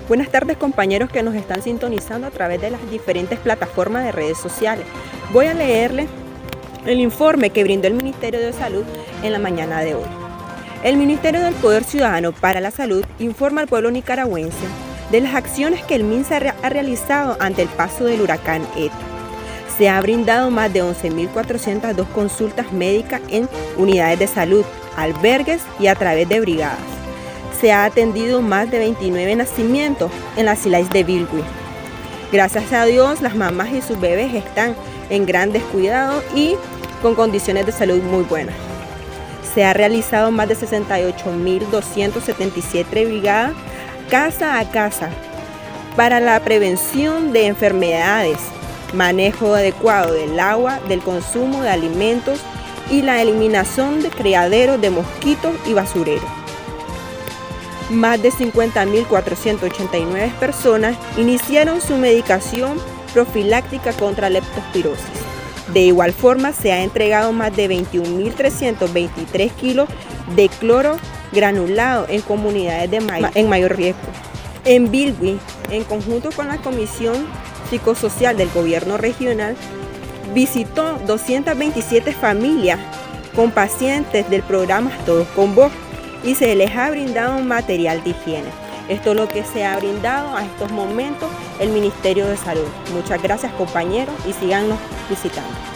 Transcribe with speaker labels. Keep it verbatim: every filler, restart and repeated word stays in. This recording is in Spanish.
Speaker 1: Buenas tardes, compañeros que nos están sintonizando a través de las diferentes plataformas de redes sociales. Voy a leerles el informe que brindó el Ministerio de Salud en la mañana de hoy. El Ministerio del Poder Ciudadano para la Salud informa al pueblo nicaragüense de las acciones que el MINSA ha realizado ante el paso del huracán ETA. Se ha brindado más de once mil cuatrocientas dos consultas médicas en unidades de salud, albergues y a través de brigadas. Se ha atendido más de veintinueve nacimientos en las islas de Bilwi. Gracias a Dios, las mamás y sus bebés están en gran descuidado y con condiciones de salud muy buenas. Se ha realizado más de sesenta y ocho mil doscientas setenta y siete brigadas casa a casa para la prevención de enfermedades, manejo adecuado del agua, del consumo de alimentos y la eliminación de criaderos de mosquitos y basureros. Más de cincuenta mil cuatrocientas ochenta y nueve personas iniciaron su medicación profiláctica contra leptospirosis. De igual forma, se ha entregado más de veintiún mil trescientos veintitrés kilos de cloro granulado en comunidades de may en mayor riesgo. En Bilwi, en conjunto con la Comisión Psicosocial del Gobierno Regional, visitó doscientas veintisiete familias con pacientes del programa Todos con Vos y se les ha brindado material de higiene. Esto es lo que se ha brindado a estos momentos el Ministerio de Salud. Muchas gracias, compañeros, y síganos visitando.